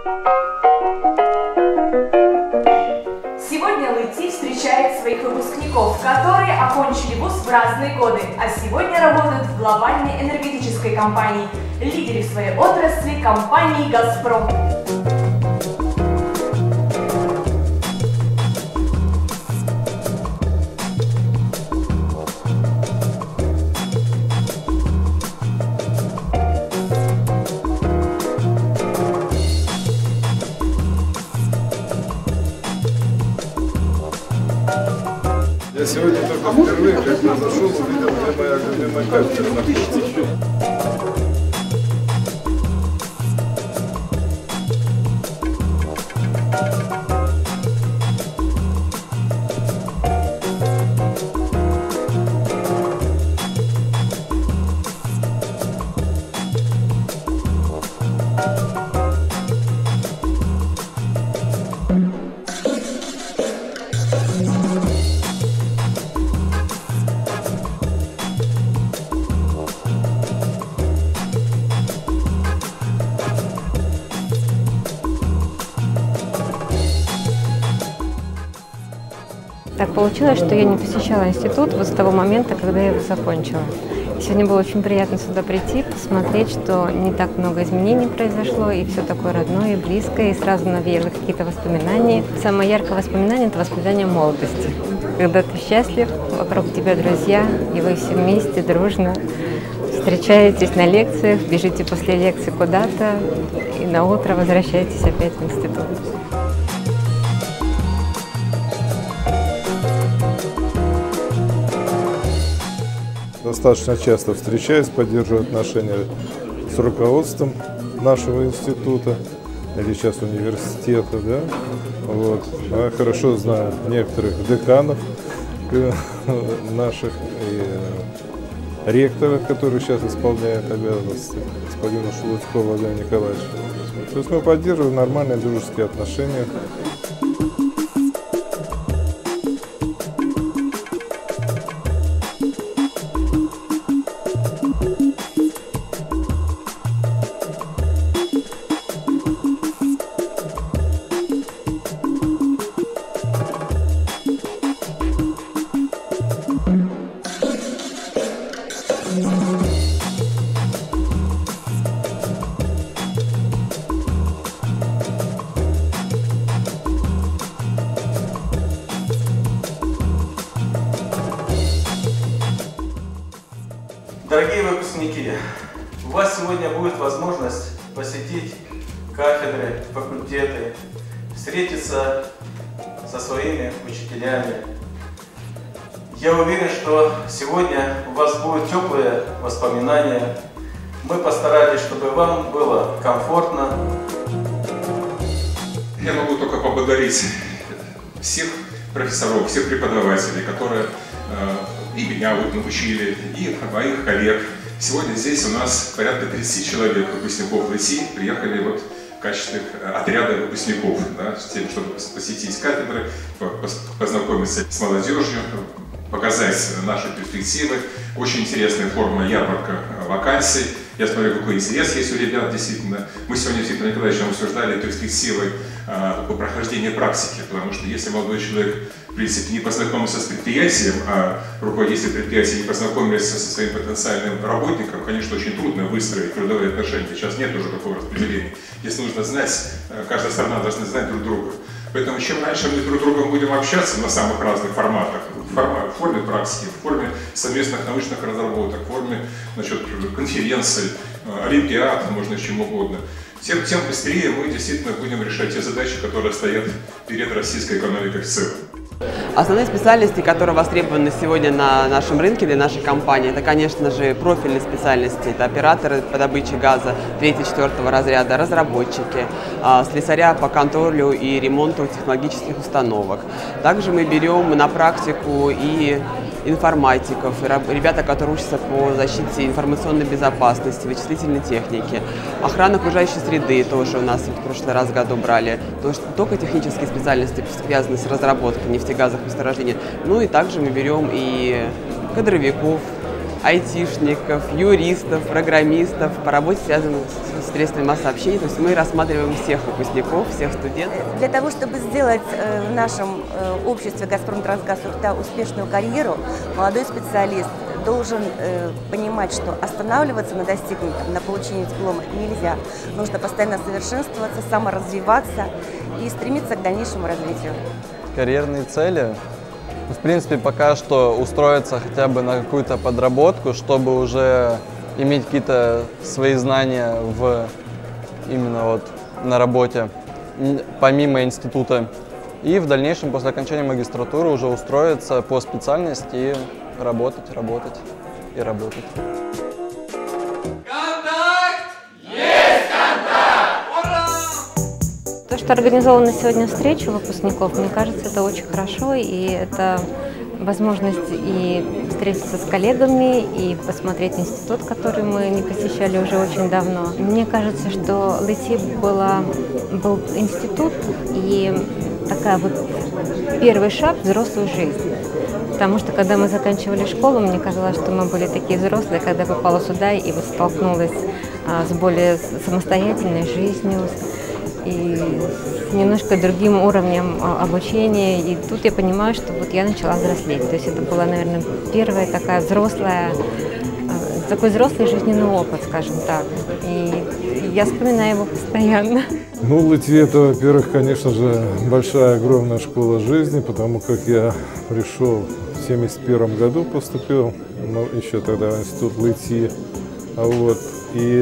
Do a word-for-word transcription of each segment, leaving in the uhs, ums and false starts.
Сегодня ЛИТИ встречает своих выпускников, которые окончили вуз в разные годы, а сегодня работают в глобальной энергетической компании, лидере в своей отрасли компании «Газпром». Я сегодня только впервые, как я зашел, увидел, где моя любимая кафедра находится. Так получилось, что я не посещала институт вот с того момента, когда я его закончила. Сегодня было очень приятно сюда прийти, посмотреть, что не так много изменений произошло, и все такое родное и близкое, и сразу навеяло какие-то воспоминания. Самое яркое воспоминание – это воспоминание молодости, когда ты счастлив, вокруг тебя друзья, и вы все вместе, дружно встречаетесь на лекциях, бежите после лекции куда-то, и на утро возвращаетесь опять в институт. Достаточно часто встречаюсь, поддерживаю отношения с руководством нашего института, или сейчас университета, да, вот. Я хорошо знаю некоторых деканов наших и ректоров, которые сейчас исполняют обязанности, господина Шелудькова Владимира Николаевича. То есть мы поддерживаем нормальные дружеские отношения. Дорогие выпускники, у вас сегодня будет возможность посетить кафедры, факультеты, встретиться со своими учителями. Я уверен, что сегодня у вас будут теплые воспоминания. Мы постарались, чтобы вам было комфортно. Я могу только поблагодарить всех профессоров, всех преподавателей, которые и меня вот научили, и моих коллег. Сегодня здесь у нас порядка тридцати человек выпускников ЛИТИ приехали вот в качестве отряда выпускников, да, с тем, чтобы посетить кафедры, познакомиться с молодежью, показать наши перспективы. Очень интересная форма ярмарка вакансий. Я смотрю, какой интерес есть у ребят, действительно. Мы сегодня с Виктором Николаевичем обсуждали перспективы а, прохождения практики, потому что если молодой человек, в принципе, не познакомился с предприятием, а руководители предприятия не познакомились со своим потенциальным работником, конечно, очень трудно выстроить трудовые отношения. Сейчас нет уже такого распределения. Если нужно знать, каждая сторона должна знать друг друга. Поэтому чем раньше мы друг с другом будем общаться на самых разных форматах, в форме практики, в форме совместных научных разработок, в форме, значит, конференций, олимпиад, можно чем угодно, тем, тем быстрее мы действительно будем решать те задачи, которые стоят перед российской экономикой в целом. Основные специальности, которые востребованы сегодня на нашем рынке для нашей компании, это, конечно же, профильные специальности. Это операторы по добыче газа третьего-четвёртого разряда, разработчики, слесаря по контролю и ремонту технологических установок. Также мы берем на практику и информатиков, и ребята, которые учатся по защите информационной безопасности, вычислительной техники, охрана окружающей среды тоже у нас в прошлый раз году брали, то есть только технические специальности, связанные с разработкой нефтегазовых месторождений. Ну и также мы берем и кадровиков, айтишников, юристов, программистов по работе, связанной с средствами массового общения. То есть мы рассматриваем всех выпускников, всех студентов. Для того, чтобы сделать в нашем обществе «Газпромтрансгаз Ухта» успешную карьеру, молодой специалист должен э, понимать, что останавливаться на достигнутом, на получении диплома нельзя. Нужно постоянно совершенствоваться, саморазвиваться и стремиться к дальнейшему развитию. Карьерные цели. В принципе, пока что устроиться хотя бы на какую-то подработку, чтобы уже иметь какие-то свои знания в, именно вот на работе, помимо института. И в дальнейшем, после окончания магистратуры, уже устроиться по специальности и работать, работать и работать. Контакт! Есть контакт! Ура! То, что организована сегодня встреча выпускников, мне кажется, это очень хорошо, и это возможность и встретиться с коллегами, и посмотреть институт, который мы не посещали уже очень давно. Мне кажется, что ЛЭТИ была, был институт и такая вот первый шаг в взрослую жизнь. Потому что, когда мы заканчивали школу, мне казалось, что мы были такие взрослые, когда я попала сюда и вот столкнулась а, с более самостоятельной жизнью, и с немножко другим уровнем а, обучения. И тут я понимаю, что вот я начала взрослеть. То есть это была, наверное, первая такая взрослая, а, такой взрослый жизненный опыт, скажем так. И я вспоминаю его постоянно. Ну, ЛЭТИ — это, во-первых, конечно же, большая, огромная школа жизни, потому как я пришел в семьдесят первом году, поступил, ну, еще тогда в институт ЛЭТИ, вот, и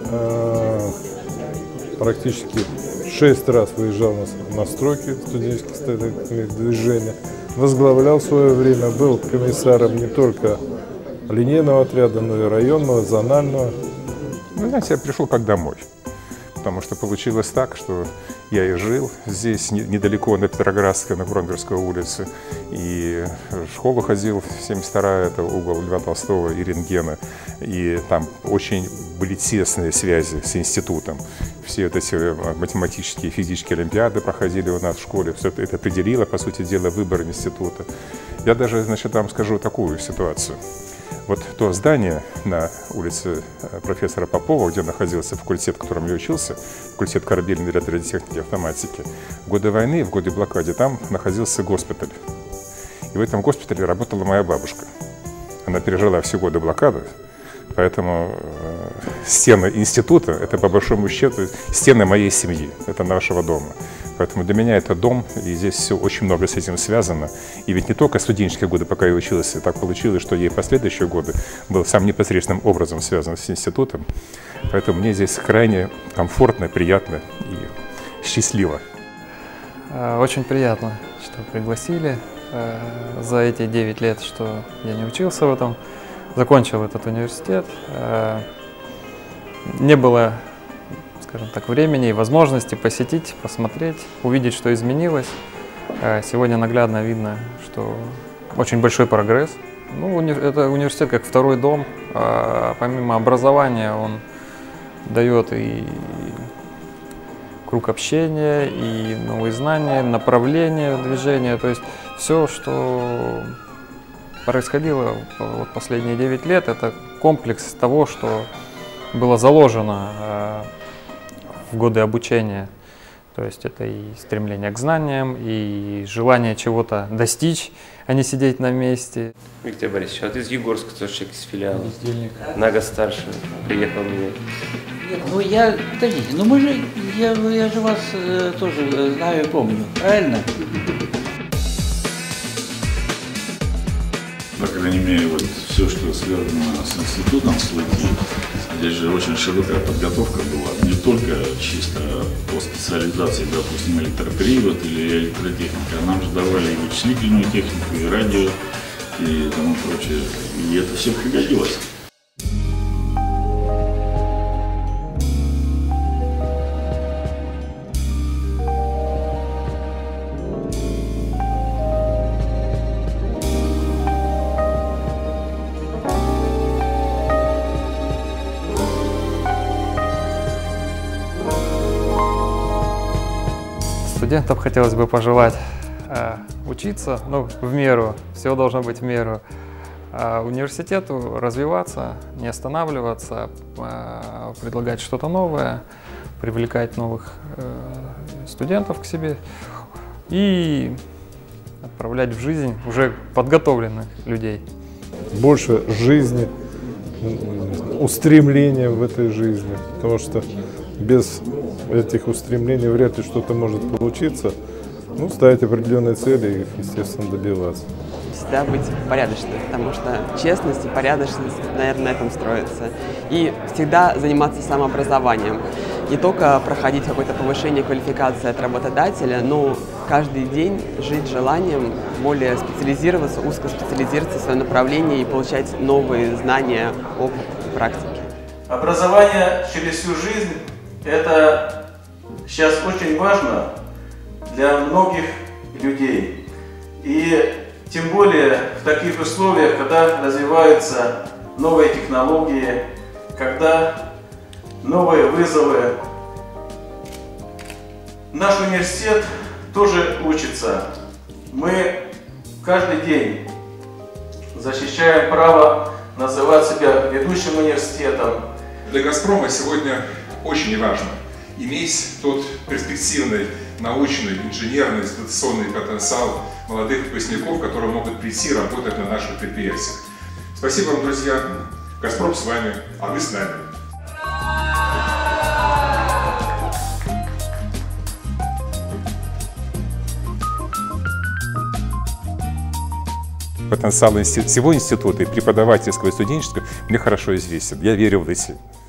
э, практически шесть раз выезжал на, на стройки студенческих движений, возглавлял в свое время, был комиссаром не только линейного отряда, но и районного, зонального. Ну, знаете, я пришел как домой. Потому что получилось так, что я и жил здесь, недалеко на Петроградской, на Кромверской улице, и в школу ходил, семьдесят вторая, это угол Льва Толстого и рентгена, и там очень были тесные связи с институтом. Все вот эти математические, физические олимпиады проходили у нас в школе, все это определило, по сути дела, выбор института. Я даже, значит, вам скажу такую ситуацию. Вот то здание на улице профессора Попова, где находился факультет, в котором я учился, факультет корабельной радиотехники и автоматики, в годы войны, в годы блокады, там находился госпиталь. И в этом госпитале работала моя бабушка. Она пережила все годы блокады, поэтому э, стены института – это, по большому счету, стены моей семьи, это нашего дома. Поэтому для меня это дом, и здесь все очень много с этим связано. И ведь не только студенческие годы, пока я учился, так получилось, что я и последующие годы был самым непосредственным образом связан с институтом. Поэтому мне здесь крайне комфортно, приятно и счастливо. Очень приятно, что пригласили. За эти девять лет, что я не учился в этом, закончил этот университет. Не было, скажем так, времени и возможности посетить, посмотреть, увидеть, что изменилось. Сегодня наглядно видно, что очень большой прогресс. Ну, это университет как второй дом. Помимо образования он дает и круг общения, и новые знания, направления движения. То есть все, что происходило вот последние девять лет, это комплекс того, что было заложено в годы обучения. То есть это и стремление к знаниям, и желание чего-то достичь, а не сидеть на месте. Виктор Борисович, а ты из Югорска, тоже человек из филиала. На год старше приехал меня. Нет, ну я, подождите, ну мы же, я, я же вас э, тоже знаю и помню, правильно? По крайней мере, вот все, что связано с институтом, с ЛЭТИ, здесь же очень широкая подготовка была, не только чисто по специализации, допустим, электропривод или электротехника, а нам же давали и вычислительную технику, и радио, и тому прочее, и это все пригодилось. Студентам хотелось бы пожелать э, учиться, ну, в меру, все должно быть в меру, э, А университету развиваться, не останавливаться, предлагать что-то новое, привлекать новых студентов к себе и отправлять в жизнь уже подготовленных людей. Больше жизни, устремления в этой жизни, потому что без этих устремлений вряд ли что-то может получиться. Ну, ставить определенные цели и их, естественно, добиваться. Всегда быть порядочным, потому что честность и порядочность, наверное, на этом строится. И всегда заниматься самообразованием. Не только проходить какое-то повышение квалификации от работодателя, но каждый день жить желанием более специализироваться, узкоспециализироваться в своем направлении и получать новые знания, опыт и практики. Образование через всю жизнь – это сейчас очень важно для многих людей. И тем более в таких условиях, когда развиваются новые технологии, когда новые вызовы. Наш университет тоже учится. Мы каждый день защищаем право называть себя ведущим университетом. Для «Газпрома» сегодня очень важно иметь тот перспективный научный, инженерный, эксплуатационный потенциал молодых выпускников, которые могут прийти работать на наших предприятиях. Спасибо вам, друзья. «Газпром» с вами, а вы с нами. Потенциал всего института, и преподавательского, и студенческого, мне хорошо известен. Я верю в эти